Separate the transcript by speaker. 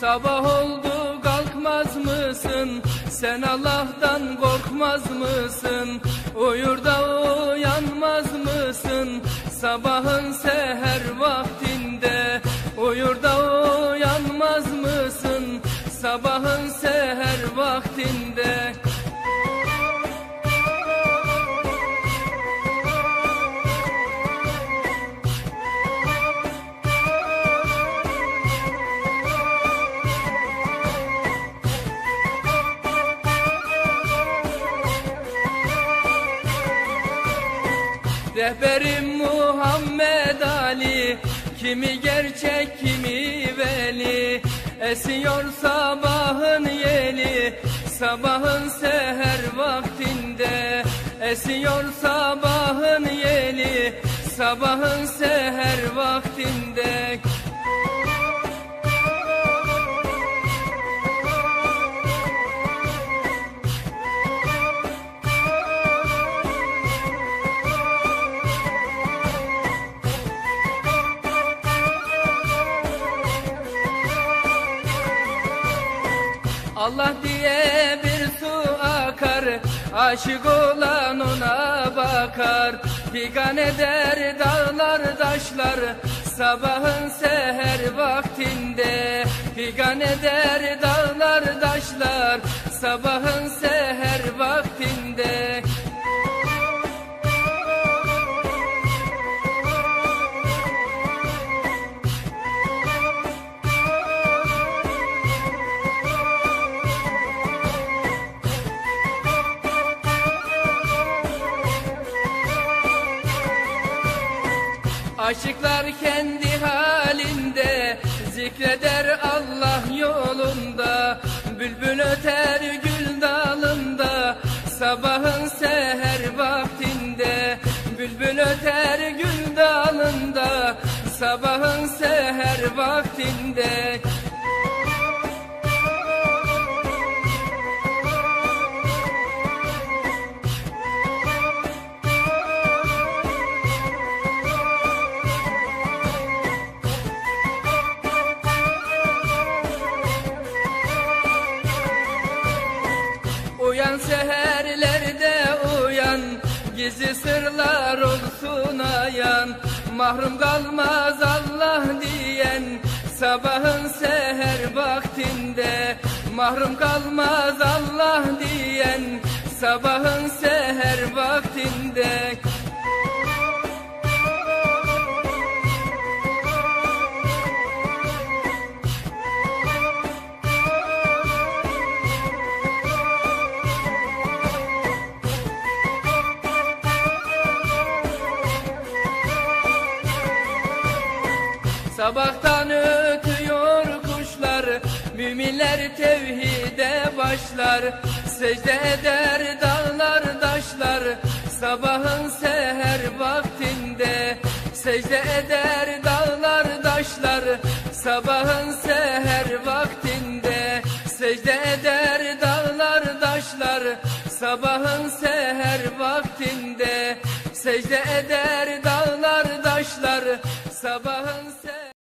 Speaker 1: Sabah oldu kalkmaz mısın? Sen Allah'tan korkmaz mısın? Uyur da uyanmaz mısın? Sabahın seher vaktinde uyur da uyanmaz mısın? Sabahın seher vaktinde. Rehberim Muhammed Ali, kimi gerçek kimi veli. Esiyor sabahın yeli, sabahın seher vaktinde. Esiyor sabahın yeli, sabahın seher vaktinde. Allah diye bir su akar, aşık olan ona bakar. Figan eder dağlar taşlar, sabahın seher vaktinde. Figan eder dağlar taşlar, sabahın seher vaktinde. Aşıklar kendi halinde zikreder Allah yolunda. Bülbül öter gül dalında, sabahın seher vaktinde. Bülbül öter gül dalında, sabahın seher vaktinde. Uyan seherlerde uyan, gizli sırlar olsun ayan. Mahrum kalmaz Allah diyen, sabahın seher vaktinde. Mahrum kalmaz Allah diyen, sabahın seher vaktinde. Sabahtan ötüyor kuşlar, müminler tevhide başlar. Secde eder dağlar taşlar, sabahın seher vaktinde. Secde eder dağlar taşlar, sabahın seher vaktinde. Secde eder dağlar taşlar, sabahın seher vaktinde. Secde eder dağlar taşlar, sabahın seher